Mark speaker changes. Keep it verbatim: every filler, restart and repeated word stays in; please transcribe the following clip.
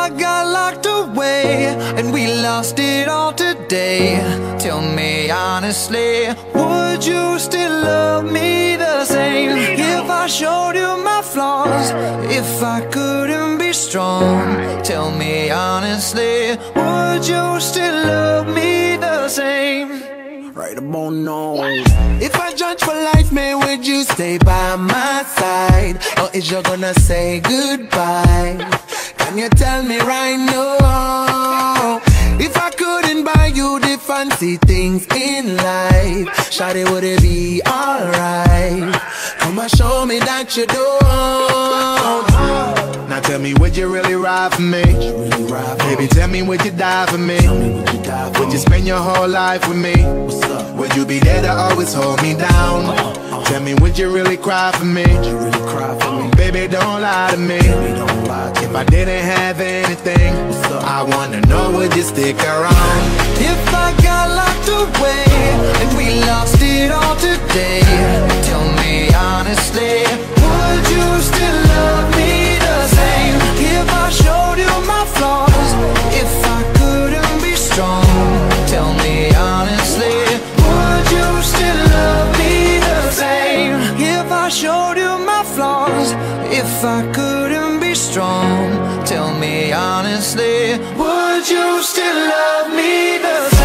Speaker 1: I got locked away and we lost it all today, tell me honestly, would you still love me the same? If I showed you my flaws, if I couldn't be strong, tell me honestly, would you still love me the same?
Speaker 2: Right about now. If I judge for life, man, would you stay by my side? Or is you gonna say goodbye? Can you tell me right now? If I couldn't buy you the fancy things in life, shawty, would it be alright? Come and show me that you don't. Now tell me, would you really ride for me? Baby, tell me, would you die for me? Would you spend your whole life with me? Would you be there to always hold me down? Tell me, would you really cry for me? Baby, don't lie to me. If I didn't have anything, I wanna know, would you stick around?
Speaker 1: If I got locked away and we lost it all today, tell me honestly, would you still love me the same? If I showed you my flaws, if I couldn't be strong, tell me honestly, would you still love me the same? If I showed you my flaws, if I couldn't be strong, tell me honestly, would you still love me the same?